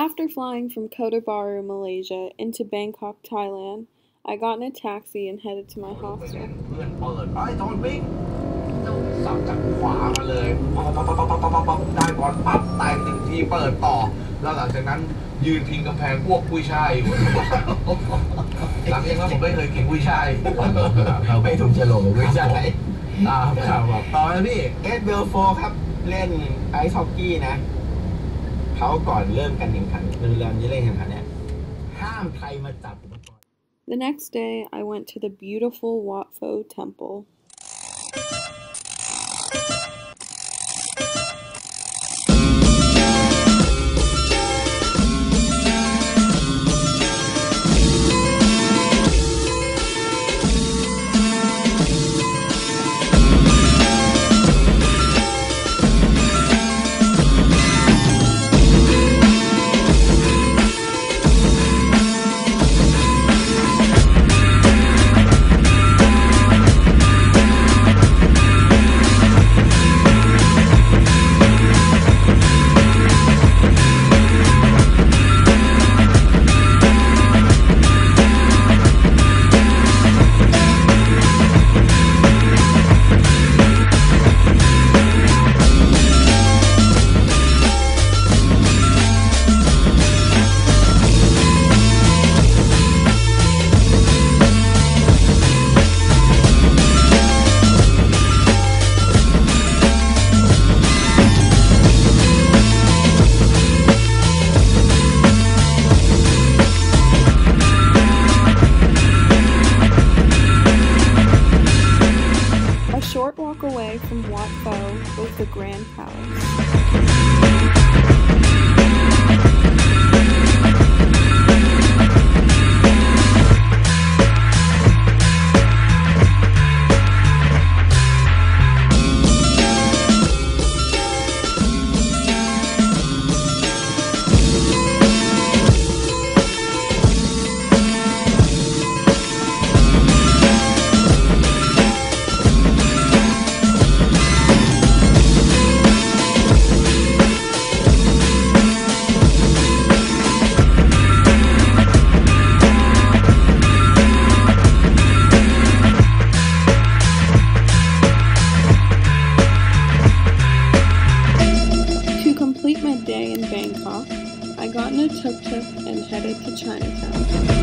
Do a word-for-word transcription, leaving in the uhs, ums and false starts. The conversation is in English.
After flying from Kota Baru, Malaysia into Bangkok, Thailand, I got in a taxi and headed to my hostel. เพื่อนเปิดไอ้จอนวิ่งสับจากขวามาเลยปั๊บปั๊บปั๊บปั๊บปั๊บปั๊บได้บอลปั๊บแตกหนึ่งทีเปิดต่อแล้วหลังจากนั้นยืนพิงกำแพงพวกกุ้ยช่ายอยู่หลังจากนั้นผมไม่เคยกินกุ้ยช่ายไม่ถูกโฉลกกุ้ยช่ายอ่าครับต่อนะพี่เอสเบลโฟครับเล่นไอซ์ฮอกกี้นะเขาก่อนเริ่มการแข่งขันเริ่มที่เล่นแข่งขันเนี่ยห้ามใครมาจับอุปกรณ์ The next day, I went to the beautiful Wat Pho temple. A short walk away from Wat Pho was the Grand Palace. To complete my day in Bangkok, I got in a tuk-tuk and headed to Chinatown.